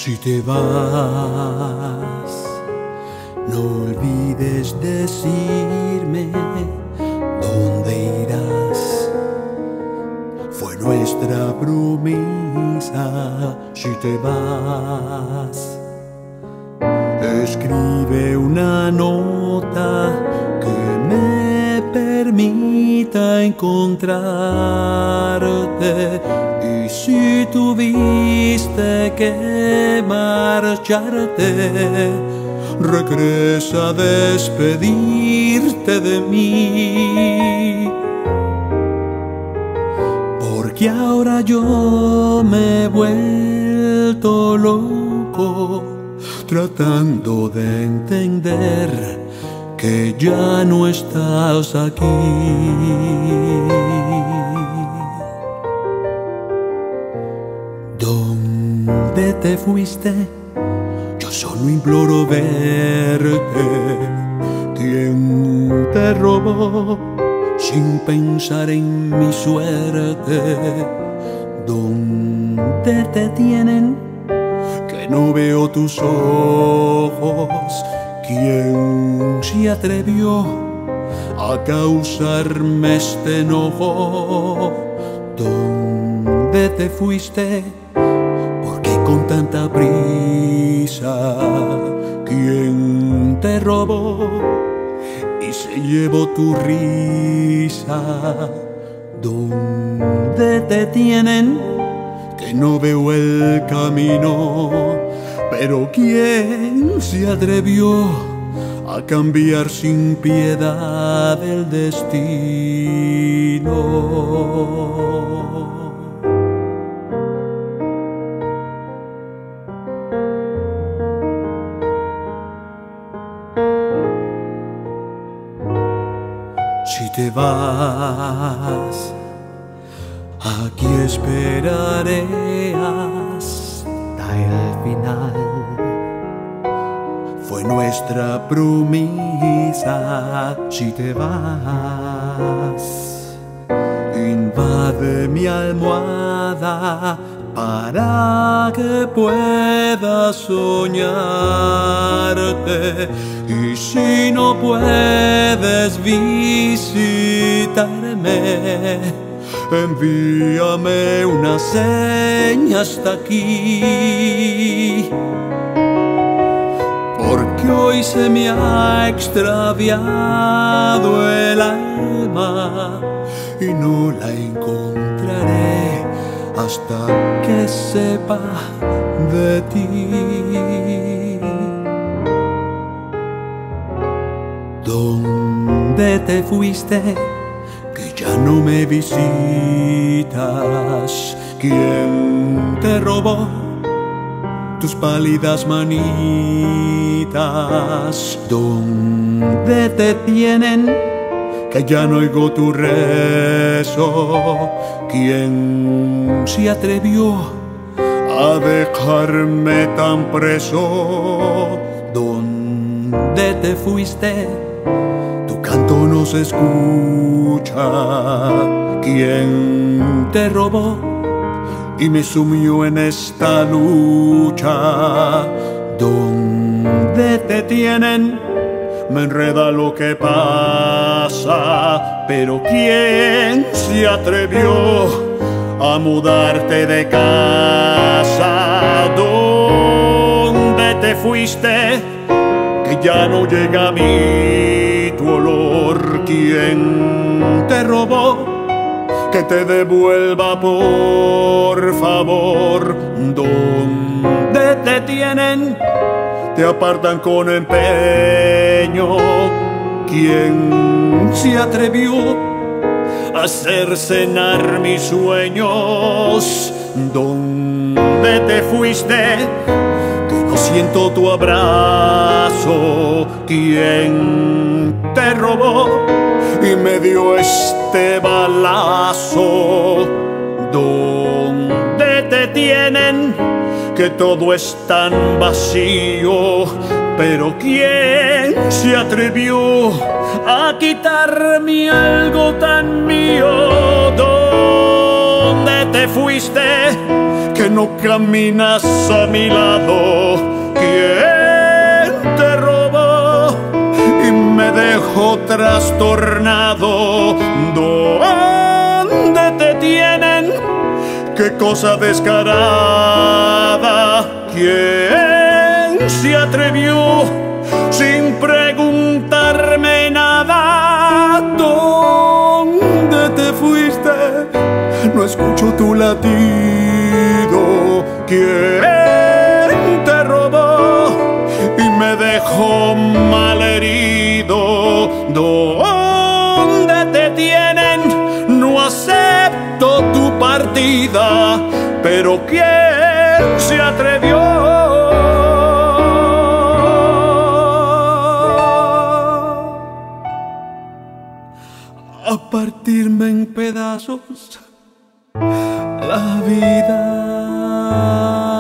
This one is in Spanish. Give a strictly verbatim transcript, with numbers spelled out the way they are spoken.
Si te vas, no olvides decirme dónde irás. Fue nuestra promesa. Si te vas, escribe una nota que me permita encontrarte. Y si tuviste que marcharte, regresa a despedirte de mí. Porque ahora yo me he vuelto loco, tratando de entender que ya no estás aquí. ¿Dónde te fuiste? Yo solo imploro verte. ¿Quién te robó sin pensar en mi suerte? ¿Dónde te tienen? Que no veo tus ojos. ¿Quién se atrevió a causarme este enojo? ¿Dónde te fuiste? ¿Por qué con tanta prisa? ¿Quién te robó y se llevó tu risa? ¿Dónde te tienen? Que no veo el camino. Pero ¿quién se atrevió a cambiar sin piedad el destino? Si te vas, aquí esperaré hasta el final. Fue nuestra promesa. Si te vas, invade mi almohada para que pueda soñarte. Y si no puedes visitarme, envíame una seña hasta aquí. Porque hoy se me ha extraviado el alma y no la encontraré hasta que sepa de ti. ¿Dónde te fuiste? Que ya no me visitas. ¿Quién te robó tus pálidas manitas? ¿Dónde te tienen? Que ya no oigo tu rezo. ¿Quién se atrevió a dejarme tan preso? ¿Dónde te fuiste? Tu canto no se escucha. ¿Quién te robó y me sumió en esta lucha? ¿Dónde te tienen? Me enreda lo que pasa. Pero ¿quién se atrevió a mudarte de casa? ¿Dónde te fuiste? Que ya no llega a mí tu olor. ¿Quién te robó? Que te devuelva por favor. ¿Dónde te tienen? Te apartan con empeño. ¿Quién se atrevió a hacer cenar mis sueños? ¿Dónde te fuiste? Que no siento tu abrazo. ¿Quién te robó y me dio este balazo? ¿Dónde te tienen? Que todo es tan vacío. Pero ¿quién se atrevió a quitarme algo tan mío? ¿Dónde te fuiste? Que no caminas a mi lado? ¿Quién te robó y me dejó trastornado? ¿Dónde te tienen? ¡Qué cosa descarada! ¿Quién se atrevió sin preguntarme nada? ¿Dónde te fuiste? No escucho tu latido. ¿Quién te robó y me dejó malherido? ¿Dónde te tienen? No acepto tu partida, pero ¿quién se atrevió a partirme en pedazos la vida?